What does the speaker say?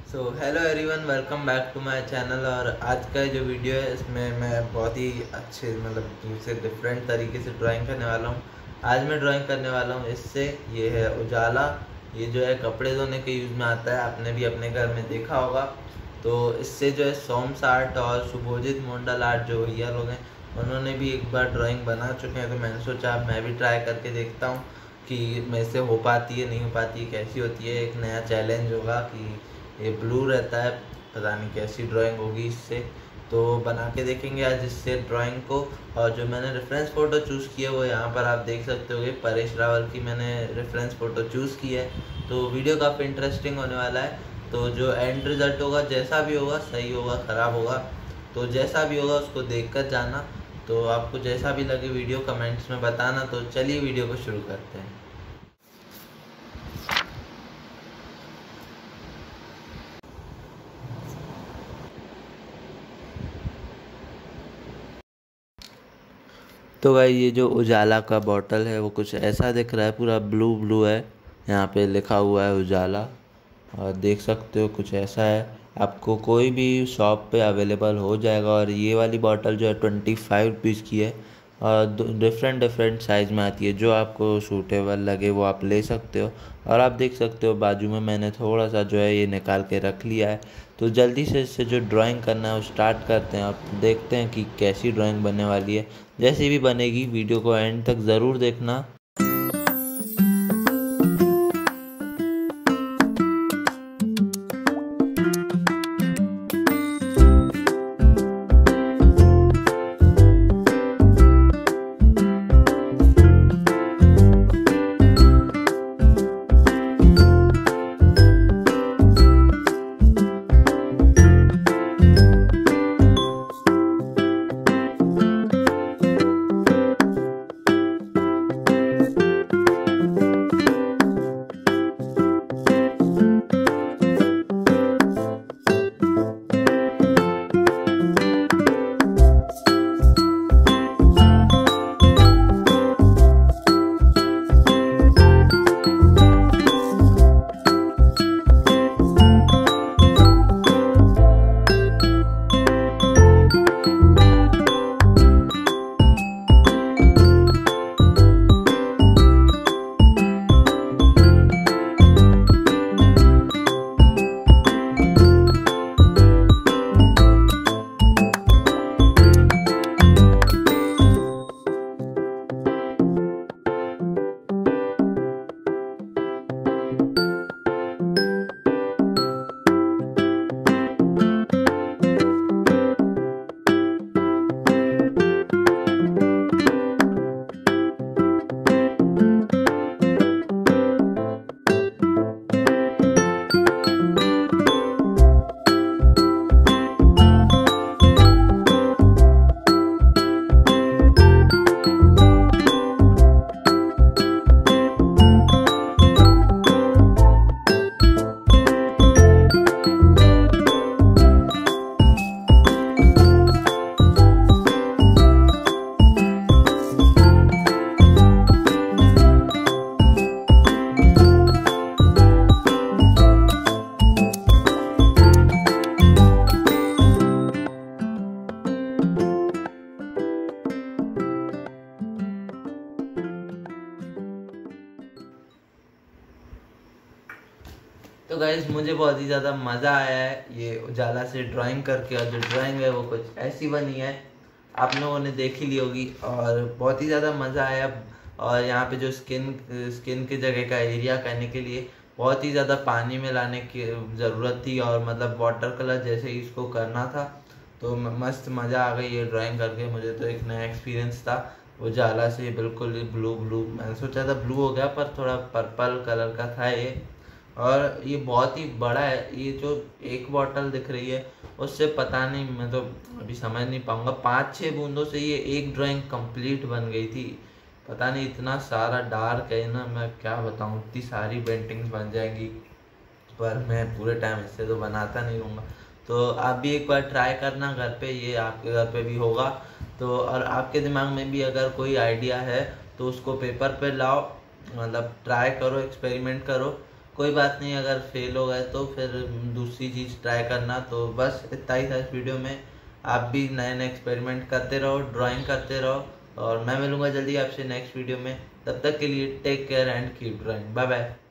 Hello everyone, welcome back to my channel. और आज का जो वीडियो है इसमें मैं बहुत ही अच्छे दूसरे डिफरेंट तरीके से ड्राइंग करने वाला हूँ। आज मैं ड्राइंग करने वाला हूँ इससे, ये है उजाला। ये जो है कपड़े धोने के यूज़ में आता है, आपने भी अपने घर में देखा होगा। तो इससे जो है सोम्स आर्ट और शुभोजित मोंडल आर्ट जो भैया लोग हैं उन्होंने भी एक बार ड्राइंग बना चुके हैं। तो मैंने सोचा अब मैं भी ट्राई करके देखता हूँ कि मेरे से हो पाती है नहीं हो पाती है, कैसी होती है। एक नया चैलेंज होगा कि ये ब्लू रहता है, पता नहीं कैसी ड्राइंग होगी इससे। तो बना के देखेंगे आज इससे ड्राइंग को। और जो मैंने रेफरेंस फ़ोटो चूज़ की है वो यहाँ पर आप देख सकते होगे, परेश रावल की मैंने रेफरेंस फ़ोटो चूज़ की है। तो वीडियो काफ़ी इंटरेस्टिंग होने वाला है। तो जो एंड रिज़ल्ट होगा, जैसा भी होगा, सही होगा ख़राब होगा, तो जैसा भी होगा उसको देख कर जाना। तो आपको जैसा भी लगे वीडियो कमेंट्स में बताना। तो चलिए वीडियो को शुरू करते हैं। तो भाई ये जो उजाला का बॉटल है वो कुछ ऐसा दिख रहा है, पूरा ब्लू ब्लू है। यहाँ पे लिखा हुआ है उजाला और देख सकते हो कुछ ऐसा है। आपको कोई भी शॉप पे अवेलेबल हो जाएगा। और ये वाली बॉटल जो है 25 रुपीज़ की है और डिफरेंट डिफरेंट साइज़ में आती है। जो आपको सूटेबल लगे वो आप ले सकते हो। और आप देख सकते हो बाजू में मैंने थोड़ा सा जो है ये निकाल के रख लिया है। तो जल्दी से इससे जो ड्राइंग करना है वो स्टार्ट करते हैं। आप देखते हैं कि कैसी ड्राइंग बनने वाली है। जैसी भी बनेगी वीडियो को एंड तक ज़रूर देखना। तो गाइज मुझे बहुत ही ज़्यादा मज़ा आया है ये उजाला से ड्राइंग करके। और जो ड्राइंग है वो कुछ ऐसी बनी है, आप लोगों ने देख ही ली होगी। और बहुत ही ज़्यादा मज़ा आया। और यहाँ पे जो स्किन की जगह का एरिया करने के लिए बहुत ही ज़्यादा पानी में लाने की ज़रूरत थी। और मतलब वाटर कलर जैसे ही इसको करना था। तो मस्त मज़ा आ गई ये ड्राइंग करके। मुझे तो एक नया एक्सपीरियंस था उजाला से, बिल्कुल ब्लू ब्लू। मैंने सोचा था ब्लू हो गया पर थोड़ा पर्पल कलर का था ये। और ये बहुत ही बड़ा है। ये जो एक बॉटल दिख रही है उससे पता नहीं, मैं तो अभी समझ नहीं पाऊंगा, 5-6 बूंदों से ये एक ड्राइंग कंप्लीट बन गई थी। पता नहीं, इतना सारा डार्क है ना, मैं क्या बताऊं, इतनी सारी पेंटिंग्स बन जाएंगी। पर मैं पूरे टाइम इससे तो बनाता नहीं रहूँगा। तो आप भी एक बार ट्राई करना घर पे, ये आपके घर पे भी होगा। तो और आपके दिमाग में भी अगर कोई आइडिया है तो उसको पेपर पे लाओ, मतलब ट्राई करो, एक्सपेरिमेंट करो। कोई बात नहीं, अगर फेल हो गए तो फिर दूसरी चीज़ ट्राई करना। तो बस इतना ही था इस वीडियो में। आप भी नए नए एक्सपेरिमेंट करते रहो, ड्राइंग करते रहो, और मैं मिलूंगा जल्दी आपसे नेक्स्ट वीडियो में। तब तक के लिए take care and keep drawing. Bye bye.